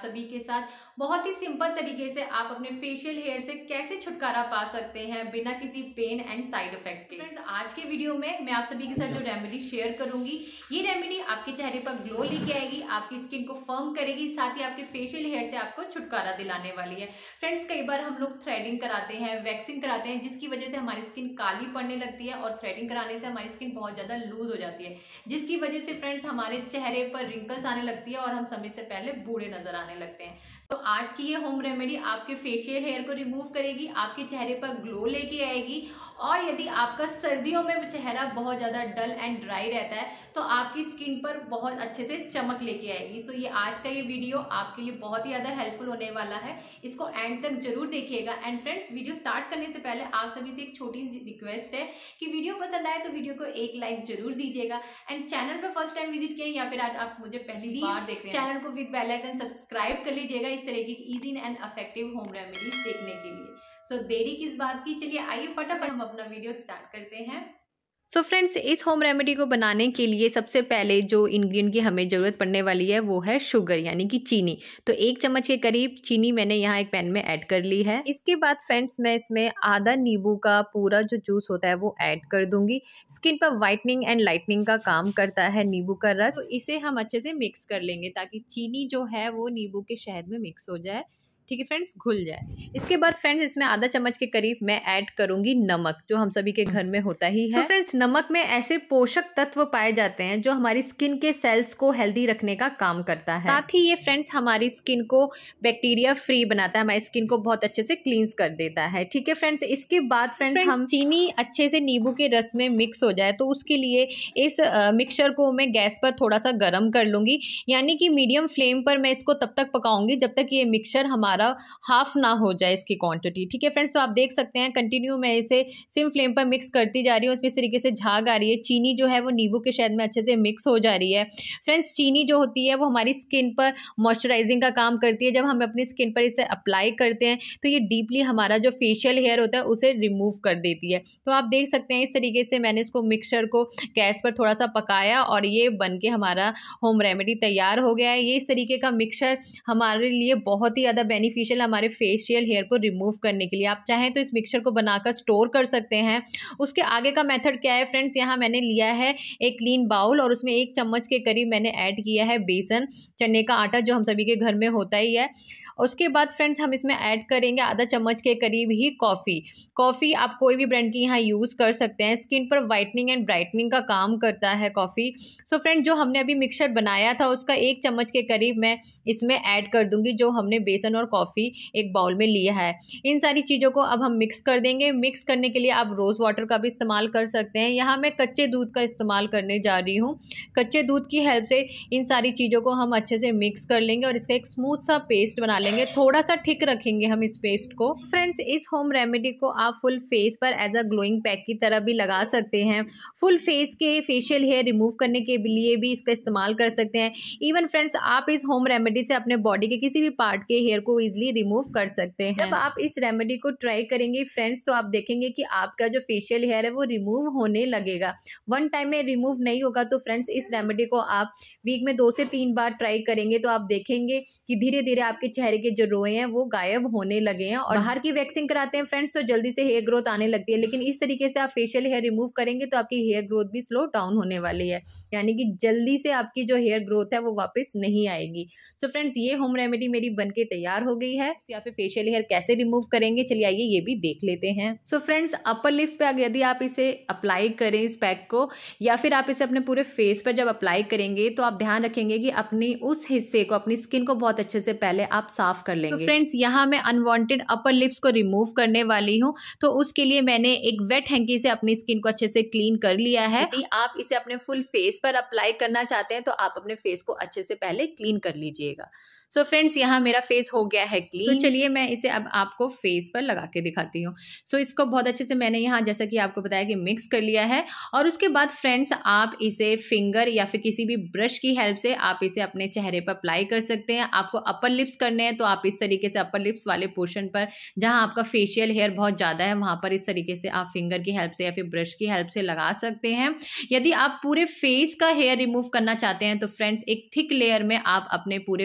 सभी के साथ बहुत ही सिंपल तरीके से आप अपने फेशियल हेयर से कैसे छुटकारा पा सकते हैं बिना किसी पेन एंड साइड इफेक्ट के। फ्रेंड्स, आज के वीडियो में मैं आप सभी के साथ जो रेमेडी शेयर करूंगी, ये रेमेडी आपके चेहरे पर ग्लो लेके आएगी, आपकी स्किन को फर्म करेगी, साथ ही आपके फेशियल हेयर से आपको छुटकारा दिलाने वाली है। फ्रेंड्स, कई बार हम लोग थ्रेडिंग कराते हैं, वैक्सिंग कराते हैं, जिसकी वजह से हमारी स्किन काली पड़ने लगती है और थ्रेडिंग कराने से हमारी स्किन बहुत ज्यादा लूज हो जाती है, जिसकी वजह से फ्रेंड्स हमारे चेहरे पर रिंकल्स आने लगती है और हम समय से पहले बूढ़े नजर आने लगते हैं। तो आज की ये होम रेमेडी आपके फेशियल हेयर को रिमूव करेगी, आपके चेहरे पर ग्लो लेके आएगी, और यदि आपका सर्दियों में चेहरा बहुत ज़्यादा डल एंड ड्राई रहता है तो आपकी स्किन पर बहुत अच्छे से चमक लेके आएगी। सो ये आज का ये वीडियो आपके लिए बहुत ही ज़्यादा हेल्पफुल होने वाला है, इसको एंड तक जरूर देखिएगा। एंड फ्रेंड्स, वीडियो स्टार्ट करने से पहले आप सभी से एक छोटी सी रिक्वेस्ट है कि वीडियो पसंद आए तो वीडियो को एक लाइक जरूर दीजिएगा। एंड चैनल पर फर्स्ट टाइम विजिट किए या फिर आज आप मुझे पहली बार देख रहे हैं, चैनल को विद बेल आइकन सब्सक्राइब कर लीजिएगा इस तरह की easy and effective home remedies देखने के लिए। सो देरी किस बात की, चलिए आइए फटाफट हम अपना वीडियो स्टार्ट करते हैं। सो फ्रेंड्स, इस होम रेमेडी को बनाने के लिए सबसे पहले जो इंग्रेडिएंट की हमें ज़रूरत पड़ने वाली है वो है शुगर, यानी कि चीनी। तो 1 चम्मच के करीब चीनी मैंने यहाँ एक पैन में ऐड कर ली है। इसके बाद फ्रेंड्स, मैं इसमें आधा नींबू का पूरा जो जूस होता है वो ऐड कर दूंगी। स्किन पर वाइटनिंग एंड लाइटनिंग का काम करता है नींबू का रस। तो इसे हम अच्छे से मिक्स कर लेंगे ताकि चीनी जो है वो नींबू के शहद में मिक्स हो जाए। ठीक है फ्रेंड्स, घुल जाए। इसके बाद फ्रेंड्स, इसमें आधा चम्मच के करीब मैं ऐड करूंगी नमक, जो हम सभी के घर में होता ही है। तो फ्रेंड्स, नमक में ऐसे पोषक तत्व पाए जाते हैं जो हमारी स्किन के सेल्स को हेल्दी रखने का काम करता है। साथ ही ये फ्रेंड्स हमारी स्किन को बैक्टीरिया फ्री बनाता है, हमारी स्किन को बहुत अच्छे से क्लींस कर देता है। ठीक है फ्रेंड्स, इसके बाद फ्रेंड्स हम चीनी अच्छे से नींबू के रस में मिक्स हो जाए तो उसके लिए इस मिक्सचर को मैं गैस पर थोड़ा सा गर्म कर लूंगी, यानी कि मीडियम फ्लेम पर मैं इसको तब तक पकाऊंगी जब तक ये मिक्सचर हमारा हाफ ना हो जाए इसकी क्वांटिटी। ठीक है फ्रेंड्स, तो आप देख सकते हैं कंटिन्यू मैं इसे सिम फ्लेम पर मिक्स करती जा रही हूँ। इसमें इस तरीके से झाग आ रही है, चीनी जो है वो नींबू के शहद में अच्छे से मिक्स हो जा रही है। फ्रेंड्स, चीनी जो होती है वो हमारी स्किन पर मॉइस्चराइजिंग का काम करती है। जब हम अपनी स्किन पर इसे अप्लाई करते हैं तो ये डीपली हमारा जो फेशियल हेयर होता है उसे रिमूव कर देती है। तो आप देख सकते हैं इस तरीके से मैंने इसको मिक्सचर को गैस पर थोड़ा सा पकाया और ये बन के हमारा होम रेमेडी तैयार हो गया है। ये इस तरीके का मिक्सचर हमारे लिए बहुत ही ज़्यादा बेनिफिशियल हमारे फेशियल हेयर को रिमूव करने के लिए। आप चाहें तो इस मिक्सचर को बनाकर स्टोर कर सकते हैं। उसके आगे का मेथड क्या है फ्रेंड्स, यहाँ मैंने लिया है एक क्लीन बाउल और उसमें 1 चम्मच के करीब मैंने ऐड किया है बेसन, चने का आटा जो हम सभी के घर में होता ही है। उसके बाद फ्रेंड्स हम इसमें ऐड करेंगे आधा चम्मच के करीब ही कॉफ़ी आप कोई भी ब्रांड की यहाँ यूज़ कर सकते हैं। स्किन पर वाइटनिंग एंड ब्राइटनिंग का काम करता है कॉफ़ी। सो फ्रेंड्स, जो हमने अभी मिक्सचर बनाया था उसका 1 चम्मच के करीब मैं इसमें ऐड कर दूंगी, जो हमने बेसन और कॉफ़ी एक बाउल में लिया है। इन सारी चीज़ों को अब हम मिक्स कर देंगे। मिक्स करने के लिए आप रोज़ वाटर का भी इस्तेमाल कर सकते हैं। यहाँ मैं कच्चे दूध का इस्तेमाल करने जा रही हूँ। कच्चे दूध की हेल्प से इन सारी चीज़ों को हम अच्छे से मिक्स कर लेंगे और इसका एक स्मूथ सा पेस्ट बना लेंगे। थोड़ा सा थिक रखेंगे हम इस पेस्ट को। फ्रेंड्स, इस होम रेमेडी को आप फुल फेस पर एज अ ग्लोइंग पैक की तरह भी लगा सकते हैं। फुल फेस के फेशियल हेयर रिमूव करने के लिए भी इसका इस्तेमाल कर सकते हैं। इवन फ्रेंड्स, आप इस होम रेमेडी से अपने बॉडी के किसी भी पार्ट के हेयर को इजीली रिमूव कर सकते हैं। जब आप इस रेमेडी को ट्राई करेंगे फ्रेंड्स तो आप देखेंगे कि आपका जो फेशियल हेयर है वो रिमूव होने लगेगा। वन टाइम में रिमूव नहीं होगा। तो फ्रेंड्स, इस रेमेडी को आप वीक में 2 से 3 बार ट्राई करेंगे तो आप देखेंगे कि धीरे धीरे आपके चेहरे के जो रोए हैं वो गायब होने लगे हैं। और बाहर की वैक्सिंग कराते हैं फ्रेंड्स तो जल्दी से हेयर ग्रोथ आने लगती है, लेकिन इस तरीके से आप फेशियल हेयर रिमूव करेंगे तो आपकी हेयर ग्रोथ भी स्लो डाउन होने वाली है, यानी कि जल्दी से आपकी जो हेयर ग्रोथ है वो वापस नहीं आएगी। सो फ्रेंड्स, ये होम रेमेडी मेरी बनके तैयार हो गई है। या फिर फेशियल हेयर कैसे रिमूव करेंगे, चलिए आइए ये भी देख लेते हैं। सो फ्रेंड्स, अपर लिप्स पे यदि आप इसे अप्लाई करें इस पैक को, या फिर आप इसे अपने पूरे फेस पर जब अप्लाई करेंगे तो आप ध्यान रखेंगे कि अपनी उस हिस्से को, अपनी स्किन को बहुत अच्छे से पहले आप साफ कर लेंगे। तो फ्रेंड्स, यहाँ मैं अनवांटेड अपर लिप्स को रिमूव करने वाली हूँ, तो उसके लिए मैंने एक वेट हैंकी से अपनी स्किन को अच्छे से क्लीन कर लिया है। यदि आप इसे अपने फुल फेस पर अप्लाई करना चाहते हैं तो आप अपने फेस को अच्छे से पहले क्लीन कर लीजिएगा। सो फ्रेंड्स, यहाँ मेरा फेस हो गया है क्लीन। तो चलिए मैं इसे अब आपको फेस पर लगा के दिखाती हूँ। सो इसको बहुत अच्छे से मैंने यहाँ जैसा कि आपको बताया कि मिक्स कर लिया है। और उसके बाद फ्रेंड्स, आप इसे फिंगर या फिर किसी भी ब्रश की हेल्प से आप इसे अपने चेहरे पर अप्लाई कर सकते हैं। आपको अपर लिप्स करने हैं तो आप इस तरीके से अपर लिप्स वाले पोर्शन पर जहाँ आपका फेशियल हेयर बहुत ज़्यादा है वहाँ पर इस तरीके से आप फिंगर की हेल्प से या फिर ब्रश की हेल्प से लगा सकते हैं। यदि आप पूरे फेस का हेयर रिमूव करना चाहते हैं तो फ्रेंड्स, एक थिक लेयर में आप अपने पूरे फेस पर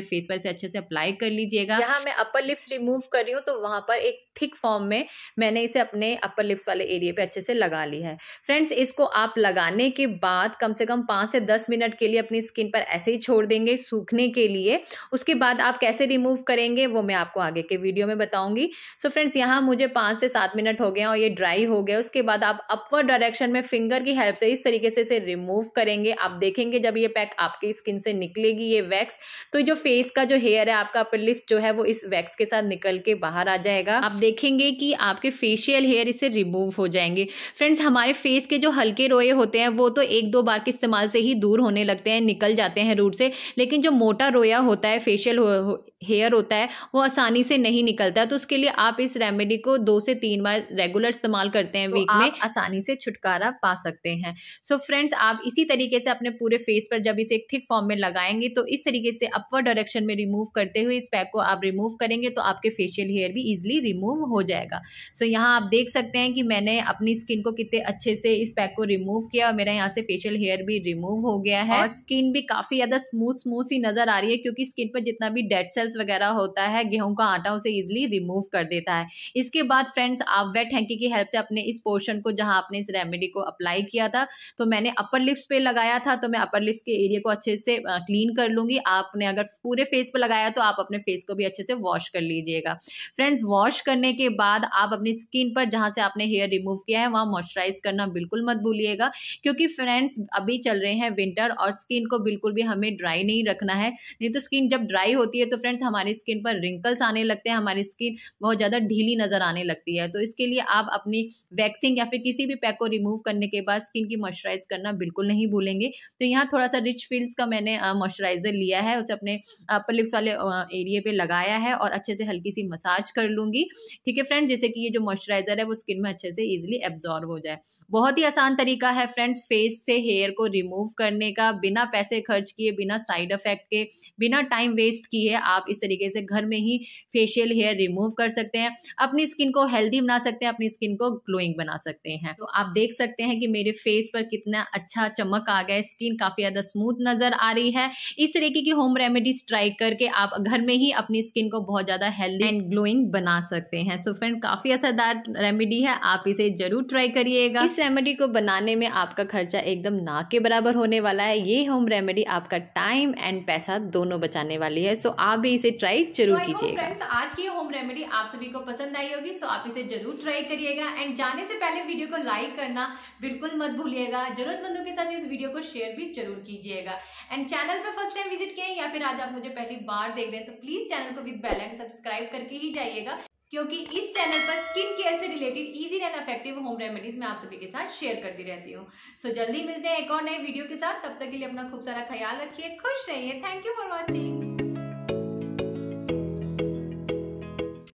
अच्छे से अप्लाई कर लीजिएगा। यहाँ मैं अपर लिप्स रिमूव कर रही हूँ तो वहाँ पर एक थिक फॉर्म में मैंने इसे अपने अपर लिप्स वाले एरिया पे अच्छे से लगा ली है। फ्रेंड्स, इसको आप लगाने के बाद कम से कम 5 से 10 मिनट के लिए अपनी स्किन पर ऐसे ही छोड़ देंगे सूखने के लिए। उसके बाद आप कैसे रिमूव करेंगे वो मैं आपको आगे के वीडियो में बताऊंगी। सो फ्रेंड्स, यहाँ मुझे 5 से 7 मिनट हो गए और ये ड्राई हो गया। उसके बाद आप अपवर्ड डायरेक्शन में फिंगर की हेल्प से इस तरीके से इसे रिमूव करेंगे। आप देखेंगे जब ये पैक आपकी स्किन से निकलेगी, ये वैक्स, तो जो फेस का जो हेयर है आपका अपर लिप्स जो है वो इस वैक्स के साथ निकल के बाहर आ जाएगा। आप देखेंगे कि आपके फेशियल हेयर इससे रिमूव हो जाएंगे। फ्रेंड्स, हमारे फेस के जो हल्के रोए होते हैं वो तो 1-2 बार के इस्तेमाल से ही दूर होने लगते हैं, निकल जाते हैं रूट से, लेकिन जो मोटा रोया होता है, फेशियल हेयर होता है, वो आसानी से नहीं निकलता। तो उसके लिए आप इस रेमेडी को 2 से 3 बार रेगुलर इस्तेमाल करते हैं वीक में, आसानी से छुटकारा पा सकते हैं। सो फ्रेंड्स, आप इसी तरीके से अपने पूरे फेस पर जब इसे एक थिक फॉर्म में लगाएंगे तो इस तरीके से अपवर्ड डायरेक्शन में रिमूव करते हुए इस पैक को आप रिमूव करेंगे तो आपके फेशियल हेयर भी इजिली रिमूव हो जाएगा। सो यहाँ आप देख सकते हैं कि मैंने अपनी स्किन को कितने अच्छे से इस पैक को रिमूव किया और मेरा यहाँ से फेशियल हेयर भी रिमूव हो गया है और स्किन भी काफी ज्यादा स्मूथ सी नजर आ रही है, क्योंकि स्किन पर जितना भी डेड सेल्स वगैरह होता है, गेहूं का आटा उसे इजिली रिमूव कर देता है। इसके बाद फ्रेंड्स, आप वेट हैंकी की हेल्प से अपने इस पोर्शन को जहां आपने इस रेमेडी को अप्लाई किया था, तो मैंने अपर लिप्स पे लगाया था, तो मैं अपर लिप्स के एरिया को अच्छे से क्लीन कर लूंगी। आपने अगर पूरे फेस पे लगाया तो आप अपने फेस को भी अच्छे से वॉश कर लीजिएगा। फ्रेंड्स, वॉश करने के बाद आप अपनी स्किन पर जहां से आपने हेयर रिमूव किया है वहां मॉइस्चराइज करना बिल्कुल मत भूलिएगा, क्योंकि फ्रेंड्स अभी चल रहे हैं विंटर और स्किन को बिल्कुल भी हमें ड्राई नहीं रखना है। नहीं तो स्किन जब ड्राई होती है तो फ्रेंड्स हमारी स्किन पर रिंकल्स आने लगते हैं, हमारी स्किन बहुत ज़्यादा ढीली नजर आने लगती है। तो इसके लिए आप अपनी वैक्सिंग या फिर किसी भी पैक को रिमूव करने के बाद स्किन की मॉइस्चराइज करना बिल्कुल नहीं भूलेंगे। तो यहाँ थोड़ा सा रिच फील्स का मैंने मॉइस्चराइजर लिया है, उसे अपने अपर लिप्स वाले एरिया पे लगाया है और अच्छे से हल्की सी मसाज कर लूंगी। ठीक है फ्रेंड्स, जैसे कि ये जो मॉइस्चराइजर है वो स्किन में अच्छे से इजिली एब्जॉर्ब हो जाए। बहुत ही आसान तरीका है फ्रेंड्स फेस से हेयर को रिमूव करने का, बिना पैसे खर्च किए, बिना साइड इफेक्ट के, बिना टाइम वेस्ट किए आप इस तरीके से घर में ही फेशियल हेयर रिमूव कर सकते हैं। अपनी स्किन को हेल्दी बना सकते हैं, अपनी स्किन को ग्लोइंग बना सकते हैं। तो आप देख सकते हैं कि मेरे फेस पर कितना अच्छा चमक आ गया है, स्किन काफी ज्यादा स्मूथ नजर आ रही है। इस तरीके की होम रेमेडीज ट्राई करके आप घर में ही अपनी स्किन को बहुत ज्यादा हेल्दी एंड ग्लोइंग बना सकते हैं। सो फ्रेंड, काफी असरदार रेमेडी है, आप इसे जरूर ट्राई करिएगा। इस रेमेडी को बनाने में आपका खर्चा एकदम ना के बराबर होने वाला है। ये होम रेमेडी आपका टाइम एंड पैसा दोनों बचाने वाली है। सो आप भी इसे ट्राई जरूर कीजिएगा। फ्रेंड्स, आज की होम रेमेडी आप सभी को पसंद आई होगी, सो आप इसे जरूर ट्राई करिएगा। एंड जाने से पहले वीडियो को लाइक करना बिल्कुल मत भूलिएगा। जरूरतमंदों के साथ इस वीडियो को शेयर भी जरूर कीजिएगा। एंड चैनल पे फर्स्ट टाइम विजिट किए या फिर आज आप मुझे पहली बार देख रहे हैं तो प्लीज चैनल को विद बेल आइकन सब्सक्राइब करके ही जाइएगा, क्योंकि इस चैनल पर स्किन केयर से related easy and effective home remedies मैं आप सभी के साथ शेयर करती रहती हूँ। सो जल्दी मिलते हैं एक और नए वीडियो के साथ। तब तक के लिए अपना खूब सारा ख्याल रखिए, खुश रहिए। Thank you for watching.